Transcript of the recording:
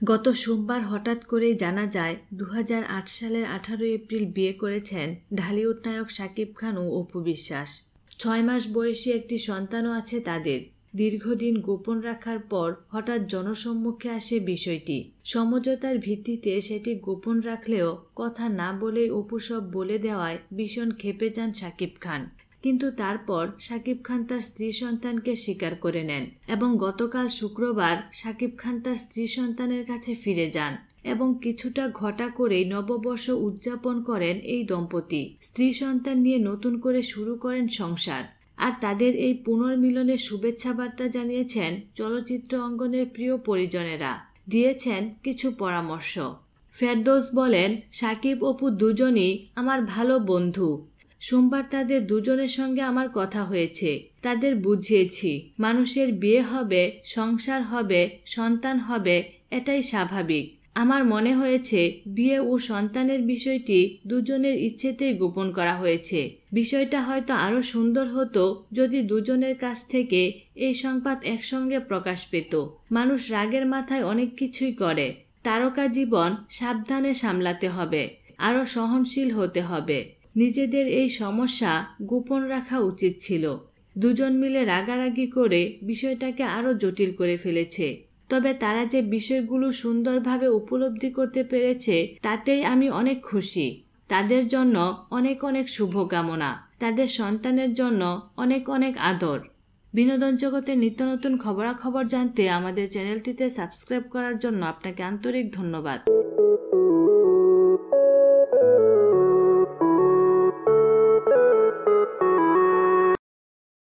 গত সোমবার হঠাৎ করেই জানা যায় 2008 সালের 18 এপ্রিল বিয়ে করেছেন ঢালিউড নায়ক শাকিব খান ও অপু বিশ্বাস। 6 মাস বয়সী একটি সন্তানও আছে তাদের। দীর্ঘদিন গোপন রাখার পর হঠাৎ জনসম্মুখে আসে বিষয়টি। সমঝোতার ভিত্তিতে সেটি গোপন রাখলেও কথা না বলেই অপু সব বলে দেওয়ায় ভীষণ ক্ষেপে যান শাকিব খান। কিন্তু তারপর শাকিব খান তার স্ত্রী সন্তানকে স্বীকার করে নেন এবং গতকাল শুক্রবার শাকিব খান তার স্ত্রী সন্তানের কাছে ফিরে যান এবং কিছুটা ঘটা করেই নববর্ষ উদযাপন করেন এই দম্পতি। স্ত্রী সন্তান নিয়ে নতুন করে শুরু করেন সংসার। আর তাদের এই পুনর্মিলনের শুভেচ্ছা বার্তা জানিয়েছেন চলচ্চিত্র অঙ্গনের প্রিয় পরিজনেরা, দিয়েছেন কিছু পরামর্শ। ফেরদৌস বলেন, শাকিব অপু দুজনই আমার ভালো বন্ধু। সোমবার তাদের দুজনের সঙ্গে আমার কথা হয়েছে। তাদের বুঝিয়েছি মানুষের বিয়ে হবে, সংসার হবে, সন্তান হবে, এটাই স্বাভাবিক। আমার মনে হয়েছে বিয়ে ও সন্তানের বিষয়টি দুজনের ইচ্ছেতেই গোপন করা হয়েছে। বিষয়টা হয়তো আরো সুন্দর হতো যদি দুজনের কাছ থেকে এই সংবাদ একসঙ্গে প্রকাশ পেত। মানুষ রাগের মাথায় অনেক কিছুই করে। তারকা জীবন সাবধানে সামলাতে হবে, আরো সহনশীল হতে হবে। নিজেদের এই সমস্যা গোপন রাখা উচিত ছিল। দুজন মিলে রাগারাগি করে বিষয়টাকে আরো জটিল করে ফেলেছে। তবে তারা যে বিষয়গুলো সুন্দরভাবে উপলব্ধি করতে পেরেছে তাতেই আমি অনেক খুশি। তাদের জন্য অনেক অনেক শুভকামনা। তাদের সন্তানের জন্য অনেক অনেক আদর। বিনোদন জগতের নিত্য নতুন খবরাখবর জানতে আমাদের চ্যানেলটিতে সাবস্ক্রাইব করার জন্য আপনাকে আন্তরিক ধন্যবাদ।